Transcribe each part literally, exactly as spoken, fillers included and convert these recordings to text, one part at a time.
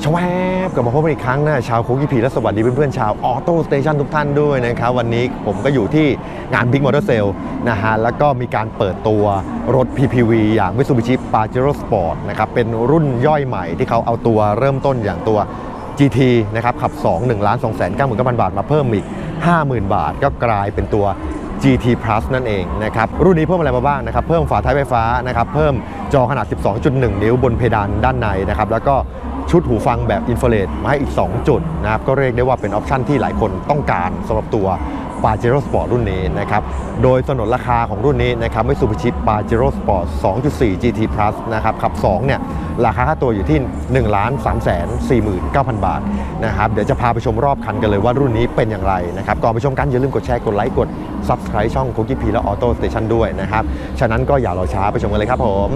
ชวบกลับมาพบกันอีกครั้งนะชาวโคกิพีและสวัสดีเพื่อนๆชาวออโต้สเตชันทุกท่านด้วยนะครับวันนี้ผมก็อยู่ที่งาน Big Motor Sale นะฮะแล้วก็มีการเปิดตัวรถ พี พี วี อย่าง Mitsubishi Pajero Sport นะครับเป็นรุ่นย่อยใหม่ที่เขาเอาตัวเริ่มต้นอย่างตัว จี ที นะครับขับสอง หนึ่งล้านสองแสนเก้าหมื่นเก้าพัน บาทมาเพิ่มอีก ห้าหมื่น บาทก็กลายเป็นตัว จี ที Plus นั่นเองนะครับรุ่นนี้เพิ่มอะไรมาบ้างนะครับเพิ่มฝาท้ายไฟฟ้านะครับเพิ่มจอขนาด สิบสองจุดหนึ่ง นิ้วบนเพดานด้านในนะครับแล้วก็ชุดหูฟังแบบอินฟราเรดมาให้อีกสองจุดนะครับก็เรียกได้ว่าเป็นออปชันที่หลายคนต้องการสำหรับตัว Pajero Sport รุ่นนี้นะครับโดยสนนราคาของรุ่นนี้นะครับ Mitsubishi Pajero Sport สองจุดสี่ จี ที Plus นะครับขับสองเนี่ยราคาค่าตัวอยู่ที่ หนึ่งล้านสามแสนสี่หมื่นเก้าพัน บาทนะครับเดี๋ยวจะพาไปชมรอบคันกันเลยว่ารุ่นนี้เป็นอย่างไรนะครับก่อนไปชมกันอย่าลืมกดแชร์กดไลค์กด Subscribe ช่อง Kogi P และ Auto Station ด้วยนะครับฉะนั้นก็อย่ารอช้าไปชมกันเลยครับผม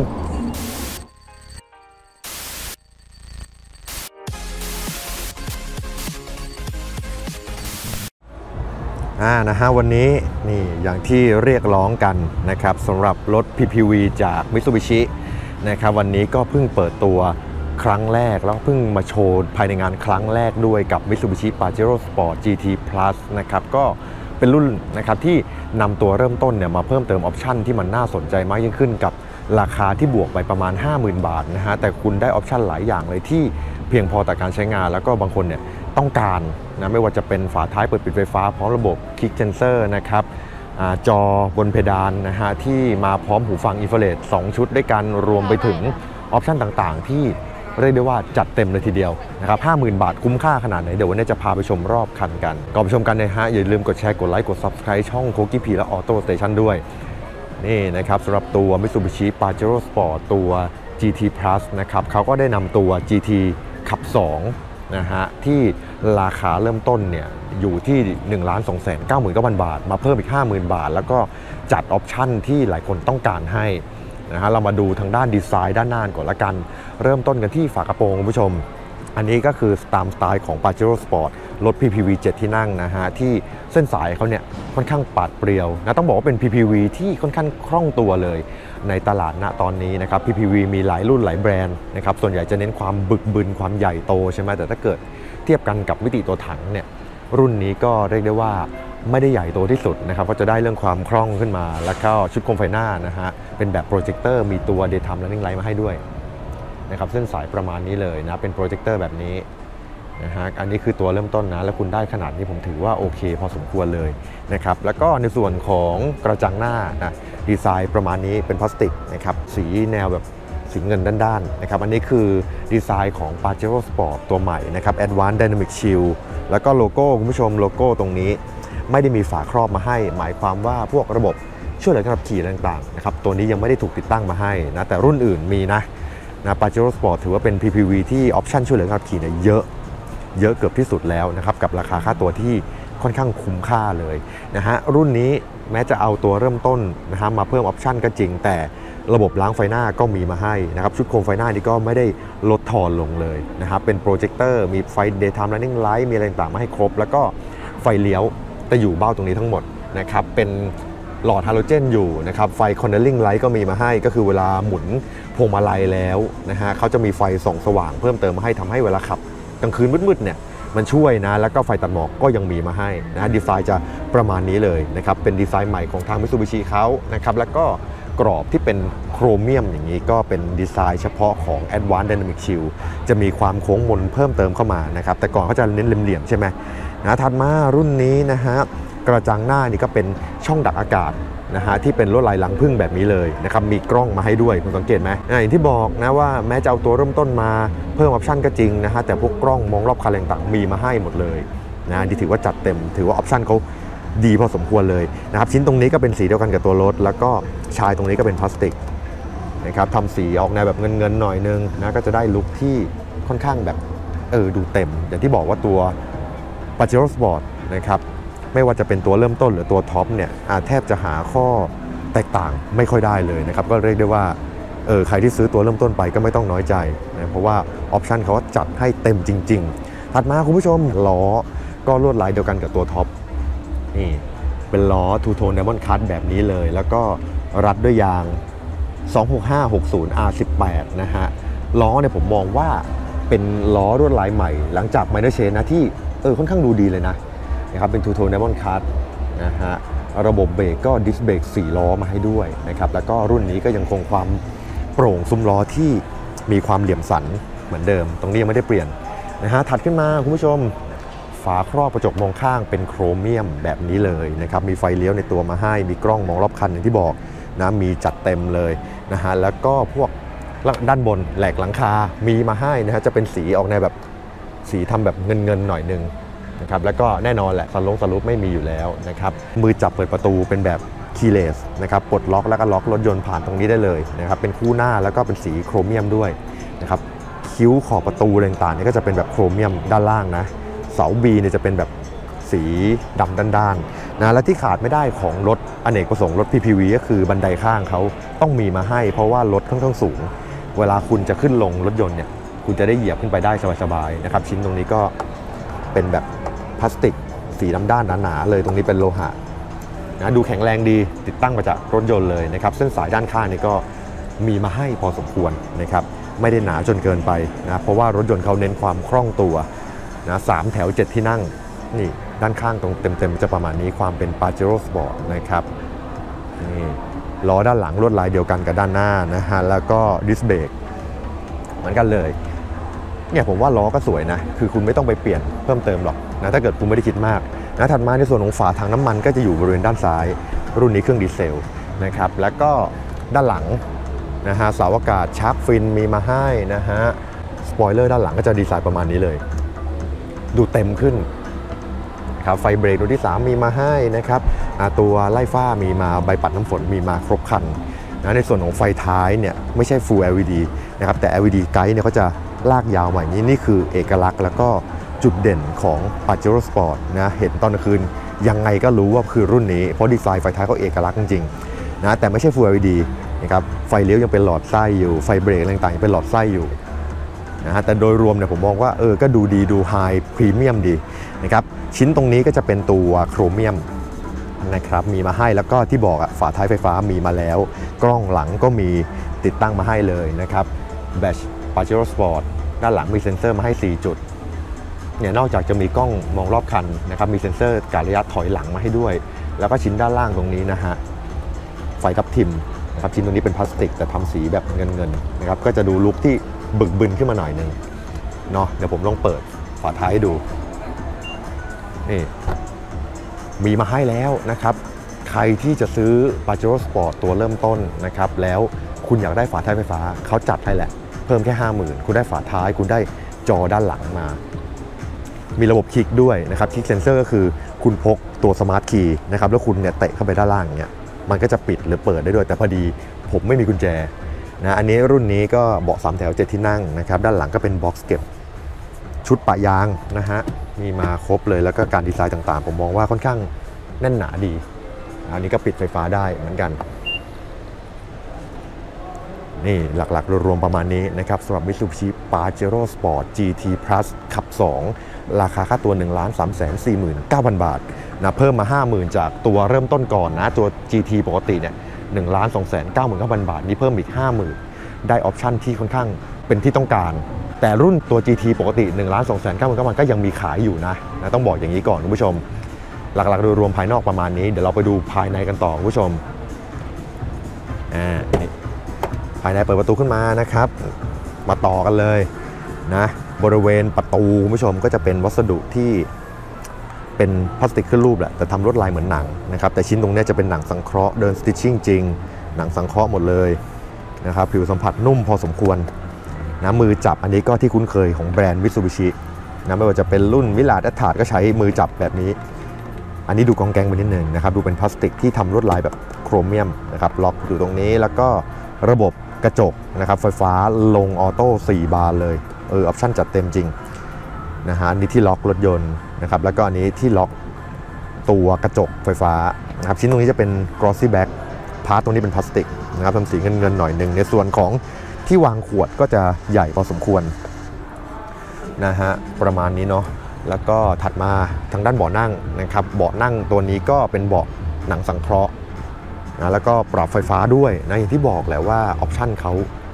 อ่านะฮะวันนี้นี่อย่างที่เรียกร้องกันนะครับสำหรับรถ พี พี วี จาก Mitsubishi นะครับวันนี้ก็เพิ่งเปิดตัวครั้งแรกแล้วเพิ่งมาโชว์ภายในงานครั้งแรกด้วยกับ Mitsubishi Pajero Sport จี ที Plus นะครับก็เป็นรุ่นนะครับที่นำตัวเริ่มต้นเนี่ยมาเพิ่มเติมออปชันที่มันน่าสนใจมากยิ่งขึ้นกับราคาที่บวกไปประมาณ ห้าหมื่น บาทนะฮะแต่คุณได้ออปชันหลายอย่างเลยที่เพียงพอต่อการใช้งานแล้วก็บางคนเนี่ยต้องการนะไม่ว่าจะเป็นฝาท้ายเปิดปิดไฟฟ้าพร้อมระบบ Kick Sensor นะครับจอบนเพดานนะฮะที่มาพร้อมหูฟังอินฟราเรดสองชุดด้วยกันรวมไปถึงออปชันต่างๆที่เรียกได้ว่าจัดเต็มเลยทีเดียวนะครับ ห้าหมื่น บาทคุ้มค่าขนาดไหนเดี๋ยววันนี้จะพาไปชมรอบคันกันก่อนไปชมกันนะฮะอย่าลืมกดแชร์กดไลค์กด Subscribe ช่อง Kogi P และ Auto Station ด้วยนี่นะครับสำหรับตัว Mitsubishi Pajero Sport ตัว จี ที Plus นะครับเขาก็ได้นำตัว จี ที ขับสองนะฮะที่ราคาเริ่มต้นเนี่ยอยู่ที่ หนึ่งล้านสองแสนเก้าหมื่นเก้าพัน บาทมาเพิ่มอีก ห้าหมื่น บาทแล้วก็จัดออปชั่นที่หลายคนต้องการให้นะฮะเรามาดูทางด้านดีไซน์ด้านหน้าก่อนละกันเริ่มต้นกันที่ฝากระโปรงคุณผู้ชมอันนี้ก็คือตามสไตล์ของ Pajero Sport รถ พี พี วี เจ็ด ที่นั่งนะฮะที่เส้นสายเขาเนี่ยค่อนข้างปาดเปรียวนะต้องบอกว่าเป็น พี พี วี ที่ค่อนข้างคล่องตัวเลยในตลาดณตอนนี้นะครับ พี พี วี มีหลายรุ่นหลายแบรนด์นะครับส่วนใหญ่จะเน้นความบึกบึนความใหญ่โตใช่ไหมแต่ถ้าเกิดเทียบกันกับมิติตัวถังเนี่ยรุ่นนี้ก็เรียกได้ว่าไม่ได้ใหญ่โตที่สุดนะครับก็จะได้เรื่องความคล่องขึ้นมาแล้วก็ชุดโคมไฟหน้านะฮะเป็นแบบโปรเจคเตอร์มีตัว Daytime Running Light มาให้ด้วยนะครับเส้นสายประมาณนี้เลยนะเป็นโปรเจคเตอร์แบบนี้นะฮะอันนี้คือตัวเริ่มต้นนะแล้วคุณได้ขนาดนี้ผมถือว่าโอเคพอสมควรเลยนะครับแล้วก็ในส่วนของกระจังหน้านะดีไซน์ประมาณนี้เป็นพลาสติกนะครับสีแนวแบบสีเงินด้านๆนะครับอันนี้คือดีไซน์ของ Pajero Sport ตัวใหม่นะครับ Advanced Dynamic Shield แล้วก็โลโก้คุณผู้ชมโลโก้ตรงนี้ไม่ได้มีฝาครอบมาให้หมายความว่าพวกระบบช่วยเหลือการขับขี่ต่างๆนะครับตัวนี้ยังไม่ได้ถูกติดตั้งมาให้นะแต่รุ่นอื่นมีนะนะ Pajero Sport ถือว่าเป็น พี พี วี ที่ออปชั่นช่วยเหลือการขับขี่เนี่ยเยอะเยอะเกือบที่สุดแล้วนะครับกับราคาค่าตัวที่ค่อนข้างคุ้มค่าเลยนะฮะรุ่นนี้แม้จะเอาตัวเริ่มต้นนะฮะมาเพิ่มออปชั่นก็จริงแต่ระบบล้างไฟหน้าก็มีมาให้นะครับชุดโคมไฟหน้านี่ก็ไม่ได้ลดทอนลงเลยนะครับเป็นโปรเจคเตอร์มีไฟ Daytime Running Light มีอะไรต่างๆมาให้ครบแล้วก็ไฟเลี้ยวจะอยู่เบ้าตรงนี้ทั้งหมดนะครับเป็นหลอดฮาโลเจนอยู่นะครับไฟ Cornering Light ก็มีมาให้ก็คือเวลาหมุนพวงมาลัยแล้วนะฮะเขาจะมีไฟส่องสว่างเพิ่มเติมมาให้ทำให้เวลาขับกลางคืนมืดๆเนี่ยมันช่วยนะแล้วก็ไฟตัดหมอกก็ยังมีมาให้นะดีไซน์จะประมาณนี้เลยนะครับเป็นดีไซน์ใหม่ของทาง Mitsubishi เขานะครับแล้วก็กรอบที่เป็นโครเมียมอย่างนี้ก็เป็นดีไซน์เฉพาะของ Advanced Dynamic Shield จะมีความโค้งมนเพิ่มเติมเข้ามานะครับแต่ก่อนเขาจะเน้นเหลี่ยมๆใช่ไหมนะถัดมารุ่นนี้นะฮะกระจังหน้านี่ก็เป็นช่องดักอากาศนะฮะที่เป็นลวดลายรังผึ้งแบบนี้เลยนะครับมีกล้องมาให้ด้วยคุณสังเกตไหมอย่างที่บอกนะว่าแม้จะเอาตัวเริ่มต้นมาเพิ่มออปชั่นก็จริงนะฮะแต่พวกกล้องมองรอบคันต่างๆมีมาให้หมดเลยนะที่ถือว่าจัดเต็มถือว่าออปชั่นเขาดีพอสมควรเลยนะครับชิ้นตรงนี้ก็เป็นสีเดียวกันกับตัวรถแล้วก็ชายตรงนี้ก็เป็นพลาสติกนะครับทำสีออกแนวแบบเงินๆหน่อยนึงนะก็จะได้ลุคที่ค่อนข้างแบบเออดูเต็มอย่างที่บอกว่าตัว Pajero Sport นะครับไม่ว่าจะเป็นตัวเริ่มต้นหรือตัวท็อปเนี่ยแทบจะหาข้อแตกต่างไม่ค่อยได้เลยนะครับก็เรียกได้ว่าเออใครที่ซื้อตัวเริ่มต้นไปก็ไม่ต้องน้อยใจนะเพราะว่าออปชันเขาจัดให้เต็มจริงๆถัดมาคุณผู้ชมล้อก็ลวดลายเดียวกันกับตัวท็อปนี่เป็นล้อ Two Tone Diamond Cut แบบนี้เลยแล้วก็รัดด้วยยาง สองหกห้าหกศูนย์ อาร์ สิบแปด นะฮะล้อเนี่ยผมมองว่าเป็นล้อลวดลายใหม่หลังจาก Minor Change นะที่เออค่อนข้างดูดีเลยนะนะครับเป็น Two Tone Diamond Cut นะฮะระบบเบรกก็ดิสเบรกสี่ล้อมาให้ด้วยนะครับแล้วก็รุ่นนี้ก็ยังคงความโปร่งซุ้มล้อที่มีความเหลี่ยมสันเหมือนเดิมตรงนี้ยังไม่ได้เปลี่ยนนะฮะถัดขึ้นมาคุณผู้ชมฝาครอบกระจกมองข้างเป็นโครเมียมแบบนี้เลยนะครับมีไฟเลี้ยวในตัวมาให้มีกล้องมองรอบคันอย่างที่บอกนะมีจัดเต็มเลยนะฮะแล้วก็พวกด้านบนแหลกหลังคามีมาให้นะฮะจะเป็นสีออกในแบบสีทำแบบเงินเงินหน่อยนึงนะครับแล้วก็แน่นอนแหละสลงสลุปไม่มีอยู่แล้วนะครับมือจับเปิดประตูเป็นแบบคีย์เลสนะครับปลดล็อกแล้วก็ล็อกรถยนต์ผ่านตรงนี้ได้เลยนะครับเป็นคู่หน้าแล้วก็เป็นสีโครเมียมด้วยนะครับคิ้วขอบประตูต่างๆนี่ก็จะเป็นแบบโครเมียมด้านล่างนะเสา B เนี่ยจะเป็นแบบสีดำด้านๆนะและที่ขาดไม่ได้ของรถอเนกประสงค์รถ พี พี วี ก็คือบันไดข้างเขาต้องมีมาให้เพราะว่ารถค่อนข้างสูงเวลาคุณจะขึ้นลงรถยนต์เนี่ยคุณจะได้เหยียบขึ้นไปได้สบายๆนะครับชิ้นตรงนี้ก็เป็นแบบพลาสติกสีดำด้านหนาๆเลยตรงนี้เป็นโลหะนะดูแข็งแรงดีติดตั้งมาจากรถยนต์เลยนะครับเส้นสายด้านข้างนี่ก็มีมาให้พอสมควรนะครับไม่ได้หนาจนเกินไปนะเพราะว่ารถยนต์เขาเน้นความคล่องตัวนะสามแถวเจ็ดที่นั่งนี่ด้านข้างตรงเต็มๆจะประมาณนี้ความเป็น Pajero Sport นะครับนี่ล้อด้านหลังลวดลายเดียวกันกับด้านหน้านะฮะแล้วก็ดิสเบรกเหมือนกันเลยเนี่ยผมว่าล้อก็สวยนะคือคุณไม่ต้องไปเปลี่ยนเพิ่มเติมหรอกนะถ้าเกิดคุณไม่ได้คิดมากนะถัดมาในส่วนของฝาถังน้ำมันก็จะอยู่บริเวณด้านซ้ายรุ่นนี้เครื่องดีเซลนะครับแล้วก็ด้านหลังนะฮะเสาอากาศชาร์กฟินมีมาให้นะฮะสปอยเลอร์ด้านหลังก็จะดีไซน์ประมาณนี้เลยดูเต็มขึ้นครับไฟเบรกตัวที่สามมีมาให้นะครับตัวไล่ฟ้ามีมาใบปัดน้ำฝนมีมาครบครันนะในส่วนของไฟท้ายเนี่ยไม่ใช่ Full แอล อี ดี นะครับแต่ แอล อี ดี Guide เนี่ยเขาจะลากยาวมาอย่างนี้นี่คือเอกลักษณ์แล้วก็จุดเด่นของ Pajero Sport นะเห็นตอนกลางคืนยังไงก็รู้ว่าคือรุ่นนี้เพราะดีไซน์ไฟท้ายเขาเอกลักษณ์จริงๆนะแต่ไม่ใช่ Full แอล อี ดี นะครับไฟเลี้ยวยังเป็นหลอดไส้อยู่ไฟเบรกต่างๆยังเป็นหลอดไส้อยู่นะฮะแต่โดยรวมเนี่ยผมมองว่าเออก็ดูดีดูไฮพรีเมียมดีนะครับชิ้นตรงนี้ก็จะเป็นตัวโครเมียมนะครับมีมาให้แล้วก็ที่บอกอะฝาท้ายไฟฟ้ามีมาแล้วกล้องหลังก็มีติดตั้งมาให้เลยนะครับแบต Pajero Sport ด้านหลังมีเซ็นเซอร์มาให้สี่จุดเนี่ยนอกจากจะมีกล้องมองรอบคันนะครับมีเซ็นเซอร์การระยะถอยหลังมาให้ด้วยแล้วก็ชิ้นด้านล่างตรงนี้นะฮะไฟทับทิมนะครับชิ้นตรงนี้เป็นพลาสติกแต่ทำสีแบบเงินเงินนะครับก็จะดูลุคที่บึกบึนขึ้นมาหน่อยนึงเนาะเดี๋ยวผมลองเปิดฝาท้ายให้ดูนี่มีมาให้แล้วนะครับใครที่จะซื้อ Pajero Sport ตัวเริ่มต้นนะครับแล้วคุณอยากได้ฝาท้ายไฟฟ้าเขาจัดให้แหละเพิ่มแค่ ห้าหมื่น คุณได้ฝาท้ายคุณได้จอด้านหลังมามีระบบคลิกด้วยนะครับคลิกเซนเซอร์ก็คือคุณพกตัวสมาร์ทคีย์นะครับแล้วคุณเนี่ยเตะเข้าไปด้านล่างอย่างเงี้ยมันก็จะปิดหรือเปิดได้ด้วยแต่พอดีผมไม่มีกุญแจนะอันนี้รุ่นนี้ก็เบาะสามแถวเจ็ดที่นั่งนะครับด้านหลังก็เป็นบ็อกซ์เก็บชุดปะยางนะฮะมีมาครบเลยแล้วก็การดีไซน์ต่างๆผมมองว่าค่อนข้างแน่นหนาดีอันนี้ก็ปิดไฟฟ้าได้เหมือนกันนี่หลักๆรวมๆประมาณนี้นะครับสำหรับ Mitsubishi Pajero Sport จี ที Plus ขับสองราคาค่าตัว หนึ่งล้านสามแสนสี่หมื่นเก้าพัน บาทนะเพิ่มมา ห้าหมื่น จากตัวเริ่มต้นก่อนนะตัว จี ที ปกติเนี่ย หนึ่งล้านสองแสนเก้าหมื่นเก้าพัน บาทนี่เพิ่มอีก ห้าหมื่น ได้ออปชั่นที่ค่อนข้างเป็นที่ต้องการแต่รุ่นตัว จี ที ปกติ หนึ่งล้านสองแสนเก้าหมื่นเก้าพัน ก็ยังมีขายอยู่นะนะต้องบอกอย่างนี้ก่อนคุณผู้ชมหลักๆโดยรวมภายนอกประมาณนี้เดี๋ยวเราไปดูภายในกันต่อคุณผู้ชมอ่าภายในเปิดประตูขึ้นมานะครับมาต่อกันเลยนะบริเวณประตูคุณผู้ชมก็จะเป็นวัสดุที่เป็นพลาสติกขึ้นรูปแหละแต่ทำลวดลายเหมือนหนังนะครับแต่ชิ้นตรงนี้จะเป็นหนังสังเคราะห์เดินสติชชิ่งจริงหนังสังเคราะห์หมดเลยนะครับผิวสัมผัสนุ่มพอสมควรนะมือจับอันนี้ก็ที่คุ้นเคยของแบรนด์ Mitsubishi นะไม่ว่าจะเป็นรุ่นมิลาดแอตทาร์ดก็ใช้มือจับแบบนี้อันนี้ดูกองแกงไปนิดนึงนะครับดูเป็นพลาสติกที่ทำลวดลายแบบโครเมียมนะครับล็อกอยู่ตรงนี้แล้วก็ระบบกระจกนะครับไฟฟ้าลงออโต้สี่บานเลยเออออปชั่นจัดเต็มจริงนะฮะอันนี้ที่ล็อกรถยนต์นะครับแล้วก็อันนี้ที่ล็อกตัวกระจกไฟฟ้านะครับชิ้นตรงนี้จะเป็น glossy back พาร์ทตรงนี้เป็นพลาสติกนะครับทำสีเงินเงินหน่อยหนึ่งในส่วนของที่วางขวดก็จะใหญ่พอสมควรนะฮะประมาณนี้เนาะแล้วก็ถัดมาทางด้านเบาะนั่งนะครับเบาะนั่งตัวนี้ก็เป็นเบาะหนังสังเคราะห์นะแล้วก็ปรับไฟฟ้าด้วยนะอย่างที่บอกแหละว่าออปชั่นเขา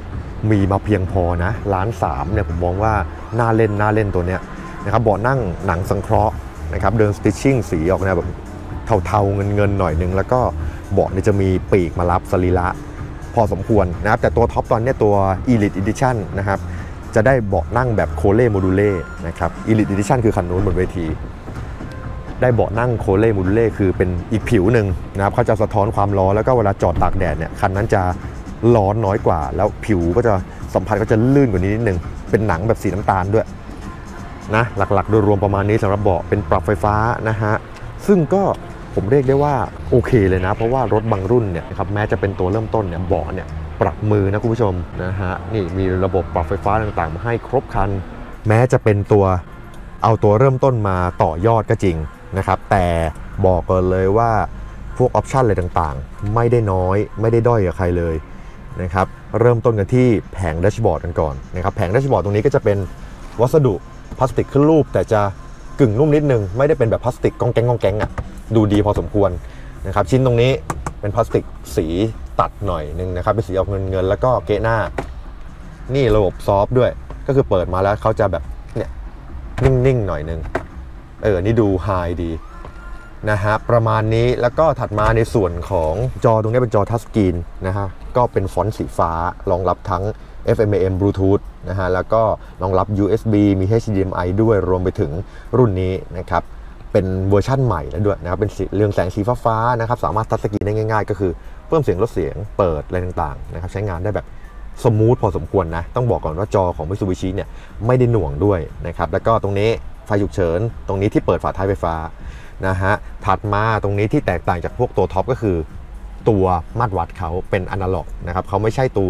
มีมาเพียงพอนะล้านสามเนี่ยผมมองว่าน่าเล่นน่าเล่นตัวเนี้ยนะครับเบาะนั่งหนังสังเคราะห์นะครับเดินสติชชิ่งสีออกแนวแบบเทาๆเงินๆหน่อยนึงแล้วก็เบาะเนี่ยจะมีปีกมารับสรีระพอสมควรนะครับแต่ตัวท็อปตอนนี้ตัว Elite Edition นะครับจะได้เบาะนั่งแบบโคเล่โมดูเล่นะครับ Elite Edition คือคันนู้นบนเวทีได้เบาะนั่งโคเล่โมดูเล่คือเป็นอีกผิวหนึ่งนะครับเขาจะสะท้อนความร้อนแล้วก็เวลาจอดตากแดดเนี่ยคันนั้นจะร้อนน้อยกว่าแล้วผิวก็จะสัมผัสก็จะลื่นกว่านี้นิดนึงเป็นหนังแบบสีน้ำตาลด้วยนะหลักๆโดยรวมประมาณนี้สำหรับเบาะเป็นปรับไฟฟ้านะฮะซึ่งก็ผมเรียกได้ว่าโอเคเลยนะเพราะว่ารถบางรุ่นเนี่ยครับแม้จะเป็นตัวเริ่มต้นเนี่ยเบาะเนี่ยปรับมือนะคุณผู้ชมนะฮะนี่มีระบบปรับไฟฟ้าต่างๆมาให้ครบครันแม้จะเป็นตัวเอาตัวเริ่มต้นมาต่อยอดก็จริงนะครับแต่บอกก่อนเลยว่าพวกออปชันอะไรต่างๆไม่ได้น้อยไม่ได้ด้อยกับใครเลยนะครับเริ่มต้นกันที่แผงแดชบอร์ดกันก่อนนะครับแผงแดชบอร์ดตรงนี้ก็จะเป็นวัสดุพลาสติกขึ้นรูปแต่จะกึ่งนุ่มนิดนึงไม่ได้เป็นแบบพลาสติกกองแกงกองแกงอ่ะดูดีพอสมควรนะครับชิ้นตรงนี้เป็นพลาสติกสีตัดหน่อยนึงนะครับเป็นสีออกเงินเงินแล้วก็เกะหน้านี่ระบบซอฟต์ด้วยก็คือเปิดมาแล้วเขาจะแบบเนี่ยนิ่งๆหน่อยนึงเออนี่ดูไฮดีนะฮะประมาณนี้แล้วก็ถัดมาในส่วนของจอตรงนี้เป็นจอทัชสกรีนนะฮะก็เป็นฟอนต์สีฟ้ารองรับทั้ง เอฟ เอ็ม เอ เอ็ม Bluetooth นะฮะแล้วก็รองรับ ยู เอส บี มี เอช ดี เอ็ม ไอ ด้วยรวมไปถึงรุ่นนี้นะครับเป็นเวอร์ชั่นใหม่แล้วด้วยนะครับเป็นเรืองแสงสีฟ้าๆนะครับสามารถทัชสกรีนได้ง่ายๆก็คือเพิ่มเสียงลดเสียงเปิดอะไรต่างๆนะครับใช้งานได้แบบสมูทพอสมควรนะต้องบอกก่อนว่าจอของ Mitsubishi เนี่ยไม่ได้หน่วงด้วยนะครับแล้วก็ตรงนี้ไฟฉุกเฉินตรงนี้ที่เปิดฝาท้ายไฟฟ้านะฮะถัดมาตรงนี้ที่แตกต่างจากพวกตัวท็อปก็คือตัวมาตรวัดเขาเป็นอนาล็อกนะครับเขาไม่ใช่ตัว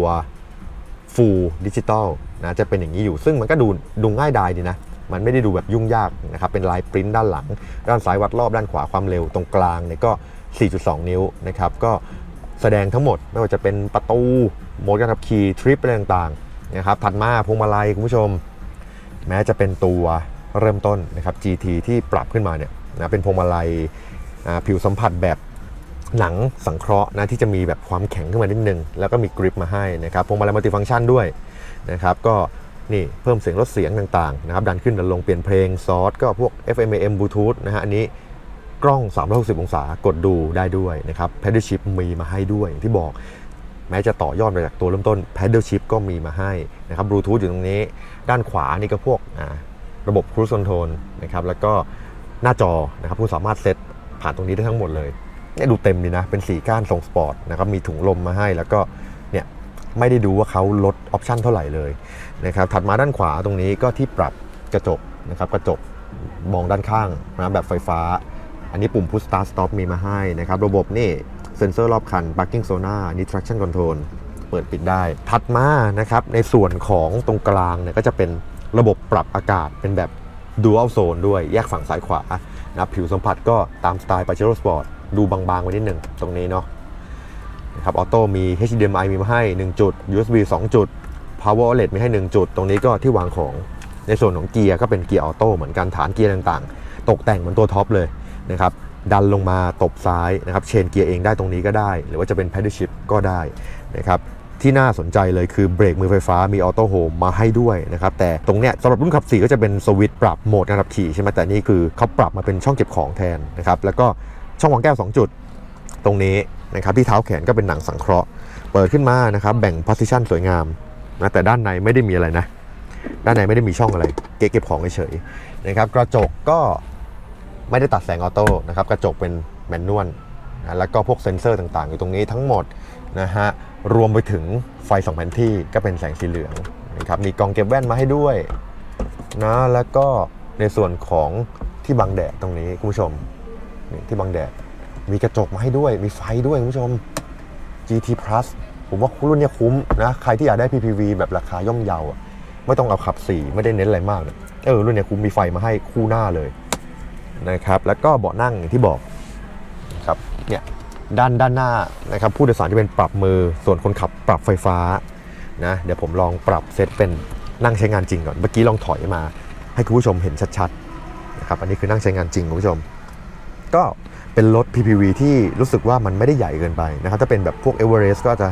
Full Digital นะจะเป็นอย่างนี้อยู่ซึ่งมันก็ดูดูง่ายดายดีนะมันไม่ได้ดูแบบยุ่งยากนะครับเป็นลายปริ้นด้านหลังด้านซ้ายวัดรอบด้านขวาความเร็วตรงกลางเนี่ยก็ สี่จุดสอง นิ้วนะครับก็แสดงทั้งหมดไม่ว่าจะเป็นประตูโหมดการขับขี่ทริปอะไรต่างๆนะครับถัดมาพวงมาลัยคุณผู้ชมแม้จะเป็นตัวเริ่มต้นนะครับ จี ที ที่ปรับขึ้นมาเนี่ยนะเป็นพวงมาลัยผิวสัมผัสแบบหนังสังเคราะห์นะที่จะมีแบบความแข็งขึ้นมานิดนึงแล้วก็มีกริปมาให้นะครับพวงมาลัยมัลติฟังก์ชันด้วยนะครับก็นี่เพิ่มเสียงลดเสียงต่างๆนะครับดันขึ้นดันลงเปลี่ยนเพลงซอสก็พวก เอฟ เอ็ม เอ เอ็ม Bluetooth นะฮะอันนี้กล้องสามร้อยหกสิบองศากดดูได้ด้วยนะครับ Paddle Shift มีมาให้ด้วยที่บอกแม้จะต่อยอดมาจากตัวเริ่มต้น Paddle Shift ก็มีมาให้นะครับ Bluetooth อยู่ตรงนี้ด้านขวานี่ก็พวกระบบ Cruise Control นะครับแล้วก็หน้าจอนะครับคุณสามารถเซตผ่านตรงนี้ได้ทั้งหมดเลยเนี่ยดูเต็มดีนะเป็นสีก้านทรงสปอร์ตนะครับมีถุงลมมาให้แล้วก็เนี่ยไม่ได้ดูว่าเขาลดออปชั่นเท่าไหร่เลยนะครับถัดมาด้านขวาตรงนี้ก็ที่ปรับกระจกนะครับกระจกมองด้านข้างนะแบบไฟฟ้าอันนี้ปุ่ม Push Start Stop มีมาให้นะครับระบบนี่เซ็นเซอร์รอบคัน Parking Sonar นี่ Traction Control เปิดปิดได้ถัดมานะครับในส่วนของตรงกลางเนี่ยก็จะเป็นระบบปรับอากาศเป็นแบบ Dual Zone ด้วยแยกฝั่งซ้ายขวานะผิวสัมผัสก็ตามสไตล์ Pajero Sport ดูบางๆไว้นิดหนึ่งตรงนี้เนาะนะครับออโต้มี เอช ดี เอ็ม ไอ มีมาให้หนึ่งจุด ยู เอส บี สองจุด Power Outlet มีให้หนึ่งจุดตรงนี้ก็ที่วางของในส่วนของเกียร์ก็เป็นเกียร์ออโต้เหมือนกันฐานเกียร์ต่างๆตกแต่งเหมือนตัวท็อปเลยนะครับดันลงมาตบซ้ายนะครับเชนเกียร์เองได้ตรงนี้ก็ได้หรือว่าจะเป็น Paddle Shift ก็ได้นะครับที่น่าสนใจเลยคือเบรกมือไฟฟ้ามีออโต้โฮมมาให้ด้วยนะครับแต่ตรงเนี้ยสำหรับรุ่นขับสี่ก็จะเป็นสวิตช์ปรับโหมดการขับขี่ใช่ไหมแต่นี่คือเขาปรับมาเป็นช่องเก็บของแทนนะครับแล้วก็ช่องวางแก้วสองจุดตรงนี้นะครับที่เท้าแขนก็เป็นหนังสังเคราะห์เปิดขึ้นมานะครับแบ่ง position สวยงามนะแต่ด้านในไม่ได้มีอะไรนะด้านในไม่ได้มีช่องอะไรเก็บเก็บของเฉยๆนะครับกระจกก็ไม่ได้ตัดแสงออโต้นะครับกระจกเป็นแมนนวลนะแล้วก็พวกเซ็นเซอร์ต่างๆอยู่ตรงนี้ทั้งหมดนะฮะรวมไปถึงไฟสองแผนที่ก็เป็นแสงสีเหลืองนะครับมีกล่องเก็บแว่นมาให้ด้วยนะแล้วก็ในส่วนของที่บังแดดตรงนี้คุณผู้ชมที่บังแดดมีกระจกมาให้ด้วยมีไฟด้วยคุณผู้ชม จี ที Plus ผมว่ารุ่นนี้คุ้มนะใครที่อยากได้ พี พี วี แบบราคาย่อมเยาไม่ต้องเอาขับสี่ไม่ได้เน้นอะไรมากเลยเออรุ่นนี้คุ้มมีไฟมาให้คู่หน้าเลยนะครับแล้วก็เบาะนั่งอย่างที่บอกครับเนี่ยด้านด้านหน้านะครับผู้โดยสารที่เป็นปรับมือส่วนคนขับปรับไฟฟ้านะเดี๋ยวผมลองปรับเซตเป็นนั่งใช้งานจริงก่อนเมื่อกี้ลองถอยมาให้คุณผู้ชมเห็นชัดๆนะครับอันนี้คือนั่งใช้งานจริงคุณผู้ชมก็เป็นรถ พี พี วี ที่รู้สึกว่ามันไม่ได้ใหญ่เกินไปนะครับถ้าเป็นแบบพวก Everest ก็จะ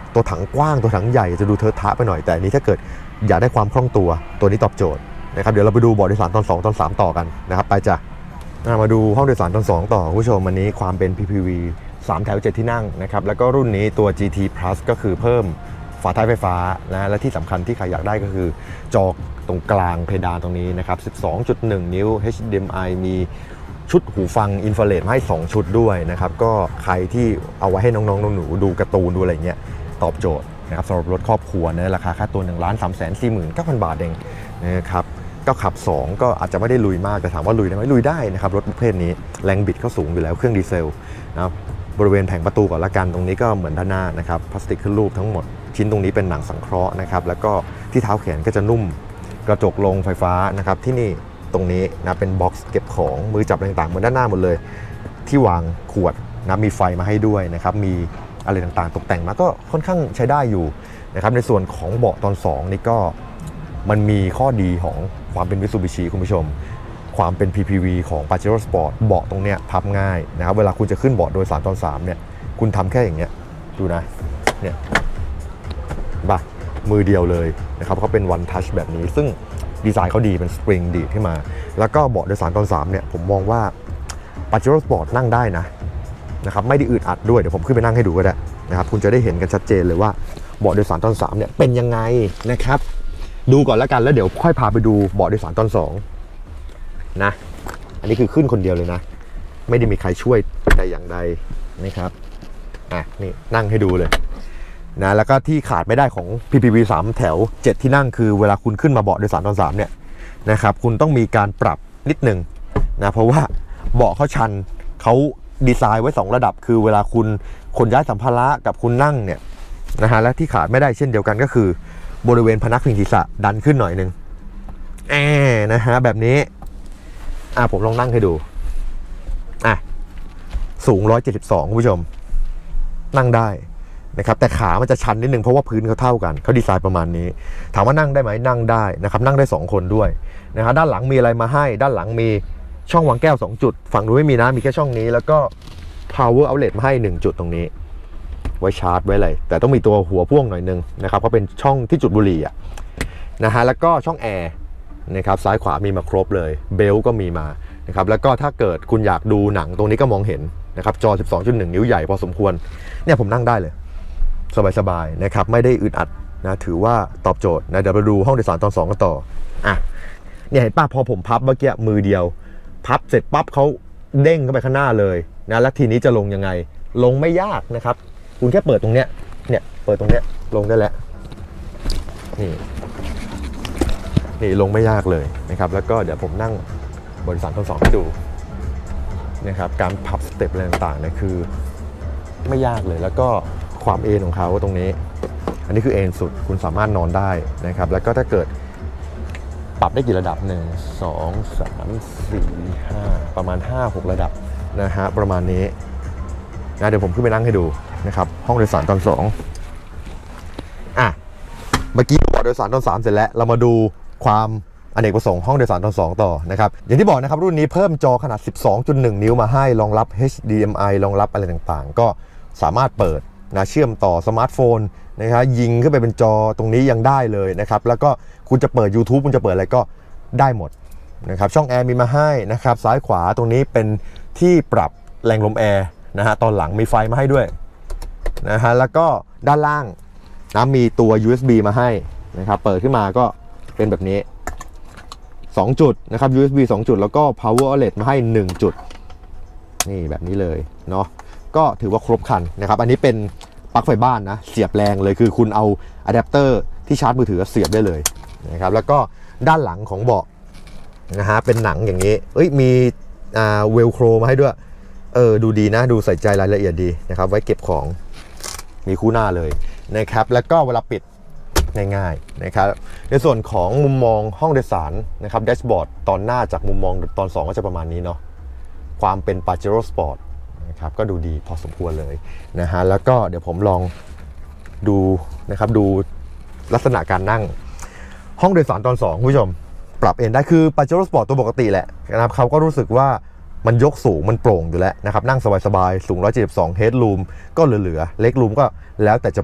ตัวถังกว้างตัวถังใหญ่จะดูเทอะทะไปหน่อยแต่อันนี้ถ้าเกิดอยากได้ความคล่องตัวตัวนี้ตอบโจทย์นะครับเดี๋ยวเราไปดูเบาะโดยสารตอนสองตอนสามต่อกันนะครับไปจ้ะมาดูห้องโดยสารตอนสองต่อคุณผู้ชมวันนี้ความเป็น พี พี วี สามแถวเจ็ดที่นั่งนะครับแล้วก็รุ่นนี้ตัว จี ที Plus ก็คือเพิ่มฝาท้ายไฟฟ้านะและที่สำคัญที่ใครอยากได้ก็คือจอตรงกลางเพดานตรงนี้นะครับ สิบสองจุดหนึ่ง นิ้ว เอช ดี เอ็ม ไอ มีชุดหูฟังอินฟราเรดมาให้สองชุดด้วยนะครับก็ใครที่เอาไว้ให้น้องๆหนูๆดูการ์ตูนดูอะไรเงี้ยตอบโจทย์นะครับสำหรับรถครอบครัวนะราคาค่าตัวหนึ่งล้านสามแสนสี่หมื่นเก้าพันบาทเองนะครับก็ขับสองก็อาจจะไม่ได้ลุยมากแต่ถามว่าลุยได้ไหมลุยได้นะครับรถประเภทนี้แรงบิดเขาสูงอยู่แล้วเครื่องดีเซลนะครับบริเวณแผงประตูก่อนละกันตรงนี้ก็เหมือนด้านหน้านะครับพลาสติกขึ้นรูปทั้งหมดชิ้นตรงนี้เป็นหนังสังเคราะห์นะครับแล้วก็ที่เท้าแขนก็จะนุ่มกระจกลงไฟฟ้านะครับที่นี่ตรงนี้นะเป็นบ็อกซ์เก็บของมือจับต่างๆเหมือนด้านหน้าหมดเลยที่วางขวดนะมีไฟมาให้ด้วยนะครับมีอะไรต่างๆตกแต่งมาก็ค่อนข้างใช้ได้อยู่นะครับในส่วนของเบาะตอนสองนี่ก็มันมีข้อดีของความเป็น Mitsubishi คุณผู้ชมความเป็น พี พี วี ของ Pajero Sport เบาะตรงเนี้ยพับง่ายนะครับเวลาคุณจะขึ้นเบาะโดยสารตอนสามเนี่ยคุณทำแค่อย่างเงี้ยดูนะเนี่ยบ้ามือเดียวเลยนะครับเขาเป็น one touch แบบนี้ซึ่งดีไซน์เขาดีเป็นสปริงดีดขึ้นมาแล้วก็เบาะโดยสารตอนสามเนี่ยผมมองว่า Pajero Sport นั่งได้นะนะครับไม่ได้อึดอัดด้วยเดี๋ยวผมขึ้นไปนั่งให้ดูก็ได้นะครับคุณจะได้เห็นกันชัดเจนเลยว่าเบาะโดยสารตอนสามเนี่ยเป็นยังไงนะครับดูก่อนแล้วกันแล้วเดี๋ยวค่อยพาไปดูเบาะโดยสารตอนสองนะอันนี้คือขึ้นคนเดียวเลยนะไม่ได้มีใครช่วยแต่อย่างใดนะครับอ่ะนี่นั่งให้ดูเลยนะแล้วก็ที่ขาดไม่ได้ของ พี พี วี สามแถวเจ็ดที่นั่งคือเวลาคุณขึ้นมาเบาะโดยสารตอนสามเนี่ยนะครับคุณต้องมีการปรับนิดนึงนะเพราะว่าเบาะเขาชันเขาดีไซน์ไว้สองระดับคือเวลาคุณขนย้ายสัมภาระกับคุณนั่งเนี่ยนะฮะและที่ขาดไม่ได้เช่นเดียวกันก็คือบริเวณพนักพิงศีรษะดันขึ้นหน่อยนึงแอนะฮะแบบนี้อ่ะผมลองนั่งให้ดูอ่ะสูงหนึ่งร้อยเจ็ดสิบสองคุณผู้ชมนั่งได้นะครับแต่ขามันจะชันนิดนึงเพราะว่าพื้นเขาเท่ากันเขาดีไซน์ประมาณนี้ถามว่านั่งได้ไหมนั่งได้นะครับนั่งได้สองคนด้วยนะฮะด้านหลังมีอะไรมาให้ด้านหลังมีช่องวางแก้วสองจุดฝั่งนู้นไม่มีนะมีแค่ช่องนี้แล้วก็ power outlet มาให้หนึ่งจุดตรงนี้ไว้ชาร์จไว้เลยแต่ต้องมีตัวหัวพ่วงหน่อยนึงนะครับเพราะเป็นช่องที่จุดบุหรี่อ่ะนะฮะแล้วก็ช่องแอร์นะครับซ้ายขวามีมาครบเลยเบลก็มีมานะครับแล้วก็ถ้าเกิดคุณอยากดูหนังตรงนี้ก็มองเห็นนะครับจอ สิบสองจุดหนึ่ง นิ้วใหญ่พอสมควรเนี่ยผมนั่งได้เลยสบายๆนะครับไม่ได้อึดอัดนะถือว่าตอบโจทย์นะเดี๋ยวเราดูห้องโดยสารตอนสองกันต่ออ่ะเนี่ยเห็นป่ะพอผมพับเมื่อกี้มือเดียวพับเสร็จปั๊บเขาเด้งเข้าไปข้างหน้าเลยนะแล้วทีนี้จะลงยังไงลงไม่ยากนะครับคุณแค่เปิดตรงเนี้ยเนี่ยเปิดตรงเนี้ยลงได้แล้วนี่นี่ลงไม่ยากเลยนะครับแล้วก็เดี๋ยวผมนั่งบนสารตอนสองให้ดูนะครับการพับสเต็ปอะไรต่างๆเนี่ยคือไม่ยากเลยแล้วก็ความเอนของเขาตรงนี้อันนี้คือเอนสุดคุณสามารถนอนได้นะครับแล้วก็ถ้าเกิดปรับได้กี่ระดับหนึ่ง สอง สาม สี่ ห้าประมาณ ห้า หก ระดับนะฮะประมาณนี้นะเดี๋ยวผมขึ้นไปนั่งให้ดูนะครับห้องโดยสารตอนสองอ่ะเมื่อกี้เบาะโดยสารตอนสามเสร็จแล้วเรามาดูความอเนกประสงค์ห้องโดยสารตอนสองต่อนะครับอย่างที่บอกนะครับรุ่นนี้เพิ่มจอขนาด สิบสองจุดหนึ่ง นิ้วมาให้รองรับ เอช ดี เอ็ม ไอ รองรับอะไรต่างๆก็สามารถเปิดนะเชื่อมต่อสมาร์ทโฟนนะครับยิงขึ้นไปเป็นจอตรงนี้ยังได้เลยนะครับแล้วก็คุณจะเปิด YouTube คุณจะเปิดอะไรก็ได้หมดนะครับช่องแอร์มีมาให้นะครับซ้ายขวาตรงนี้เป็นที่ปรับแรงลมแอร์นะฮะตอนหลังมีไฟมาให้ด้วยนะฮะแล้วก็ด้านล่างนะมีตัว ยู เอส บี มาให้นะครับเปิดขึ้นมาก็เป็นแบบนี้สองจุดนะครับ ยู เอส บี สองจุดแล้วก็ power outlet มาให้หนึ่งจุดนี่แบบนี้เลยเนาะก็ถือว่าครบครันนะครับอันนี้เป็นปลั๊กไฟบ้านนะเสียบแรงเลยคือคุณเอาอะแดปเตอร์ที่ชาร์จมือถือเสียบได้เลยนะครับแล้วก็ด้านหลังของเบาะนะฮะเป็นหนังอย่างนี้เอ้ยมีอ่าเวลโครมาให้ด้วยเออดูดีนะดูใส่ใจรายละเอียดดีนะครับไว้เก็บของมีคู่หน้าเลยนะครับแล้วก็เวลาปิดง่ายๆนะครับในส่วนของมุมมองห้องโดยสารนะครับแดชบอร์ดตอนหน้าจากมุมมองตอนสองก็จะประมาณนี้เนาะความเป็น Pajero Sport นะครับก็ดูดีพอสมควรเลยนะฮะแล้วก็เดี๋ยวผมลองดูนะครับดูลักษณะการนั่งห้องโดยสารตอนสองคุณผู้ชมปรับเอนได้คือ Pajero Sport ตัวปกติแหละนะครับเขาก็รู้สึกว่ามันยกสูงมันโปร่งอยู่แล้วนะครับนั่งสบายๆสูงหนึ่งร้อยเจ็ดสิบสอง Headroom ก็เหลือๆ Legroom ก็แล้วแต่จะปรับ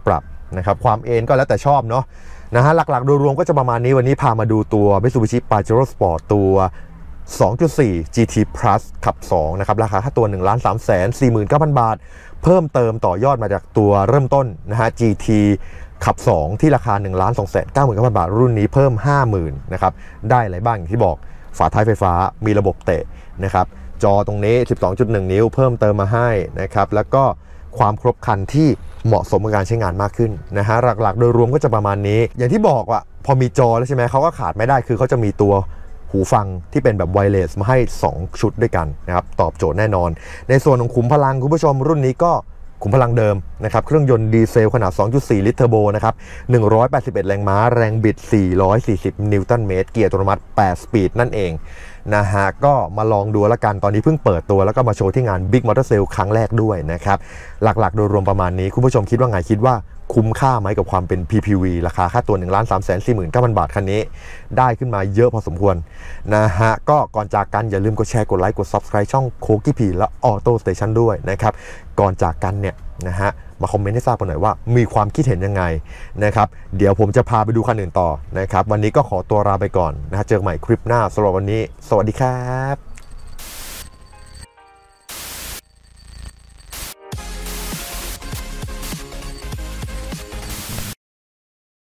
นะครับความเอ็นก็แล้วแต่ชอบเนาะนะฮะหลักๆโดยรวมก็จะประมาณนี้วันนี้พามาดูตัว Mitsubishi Pajero Sport ตัว สองจุดสี่ จี ที Plus ขับสองนะครับราคาค่าตัว หนึ่งล้านสามแสนสี่หมื่นเก้าพัน บาทเพิ่มเติมต่อยอดมาจากตัวเริ่มต้นนะฮะ จี ที ขับสองที่ราคา หนึ่งล้านสองแสนเก้าหมื่นเก้าพัน บาทรุ่นนี้เพิ่ม ห้าหมื่น นะครับได้อะไรบ้างอย่างที่บอกฝาท้ายไฟฟ้ามีระบบเตะนะครับจอตรงนี้ สิบสองจุดหนึ่ง นิ้วเพิ่มเติมมาให้นะครับแล้วก็ความครบครันที่เหมาะสมกับการใช้งานมากขึ้นนะฮะหลักๆโดยรวมก็จะประมาณนี้อย่างที่บอกว่าพอมีจอแล้วใช่ไหมเขาก็ขาดไม่ได้คือเขาจะมีตัวหูฟังที่เป็นแบบไวเลสมาให้สองชุดด้วยกันนะครับตอบโจทย์แน่นอนในส่วนของขุมพลังคุณผู้ชมรุ่นนี้ก็ขุมพลังเดิมนะครับเครื่องยนต์ดีเซลขนาด สองจุดสี่ ลิตรเทอร์โบนะครับหนึ่งร้อยแปดสิบเอ็ดแรงม้าแรงบิดสี่ร้อยสี่สิบนิวตันเมตรเกียร์อัตโนมัติแปดสปีดนั่นเองนะฮะก็มาลองดูแล้วกันตอนนี้เพิ่งเปิดตัวแล้วก็มาโชว์ที่งาน Big Motor Sale ครั้งแรกด้วยนะครับหลักๆโดยรวมประมาณนี้คุณผู้ชมคิดว่าไงคิดว่าคุ้มค่าไหมกับความเป็น พี พี วี ราคาค่าตัว หนึ่งล้านสามแสนสี่หมื่นเก้าพัน บาทคันนี้ได้ขึ้นมาเยอะพอสมควรนะฮะก็ก่อนจากกันอย่าลืมกดแชร์กดไลค์กด Subscribe ช่องโคกี้พีและ Auto Station ด้วยนะครับก่อนจากกันเนี่ยนะฮะมาคอมเมนต์ให้ทราบกันหน่อยว่ามีความคิดเห็นยังไงนะครับเดี๋ยวผมจะพาไปดูคันอื่นต่อนะครับวันนี้ก็ขอตัวลาไปก่อนนะฮะเจอกันใหม่คลิปหน้าสำหรับวันนี้สวัสดีครับ